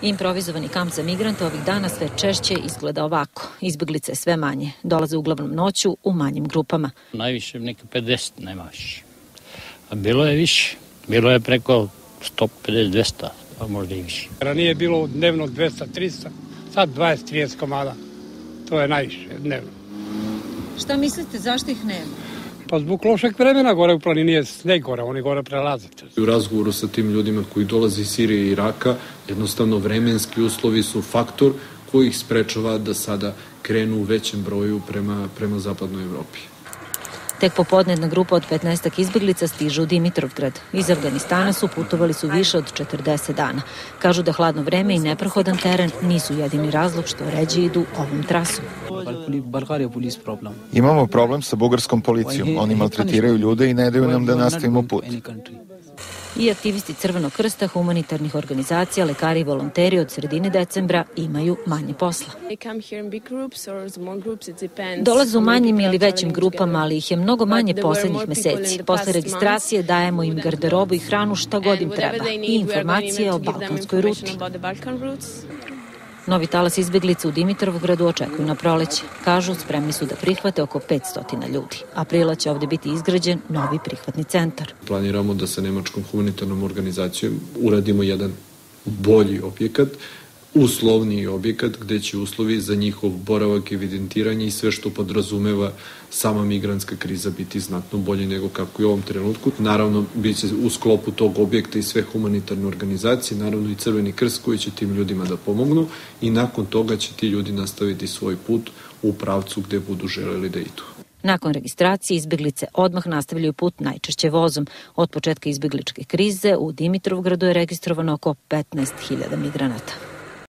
Improvizovani kamp za migrante ovih dana sve češće izgleda ovako. Izbeglice sve manje. Dolaze uglavnom noću u manjim grupama. Najviše neka 50, nema više. A bilo je više. Bilo je preko 150, 200, a možda i više. Ranije je bilo dnevno 200, 300, sad 20-30 komada. To je najviše dnevno. Šta mislite, zašto ih nema? Pa zbog lošeg vremena gore u planini je sneg gore, oni gore prelaze. U razgovoru sa tim ljudima koji dolaze iz Sirije i Iraka, jednostavno vremenski uslovi su faktor koji ih sprečava da sada krenu u većem broju prema zapadnoj Evropi. Tek popodne jedna grupa od 15 izbeglica stiže u Dimitrovgrad. Iz Afganistana putovali su više od 40 dana. Kažu da hladno vreme i neprohodan teren nisu jedini razlog što ređe idu ovom trasom. Imamo problem sa bugarskom policijom. Oni maltretiraju ljude i ne daju nam da nastavimo put. I aktivisti Crvenog krsta, humanitarnih organizacija, lekari i volonteri od sredine decembra imaju manje posla. Dolaze u manjim ili većim grupama, ali ih je mnogo manje poslednjih meseci. Posle registracije dajemo im garderobu i hranu šta god im treba i informacije o balkanskoj ruti. Novi talas izbeglica u Dimitrovgradu očekuju na proleće. Kažu, spremni su da prihvate oko 500 ljudi. Aprila će ovde biti izgrađen novi prihvatni centar. Planiramo da sa Nemačkom humanitarnom organizacijom uradimo jedan bolji objekat, uslovniji objekat gde će uslovi za njihov boravak, evidentiranje i sve što podrazumeva sama migrantska kriza biti znatno bolje nego kako je u ovom trenutku. Naravno, bit će u sklopu tog objekta i sve humanitarne organizacije, naravno i Crveni krst koji će tim ljudima da pomognu i nakon toga će ti ljudi nastaviti svoj put u pravcu gde budu želeli da idu. Nakon registracije izbeglice odmah nastavljaju put najčešće vozom. Od početka izbegličke krize u Dimitrovgradu je registrovano oko 15.000 migranata.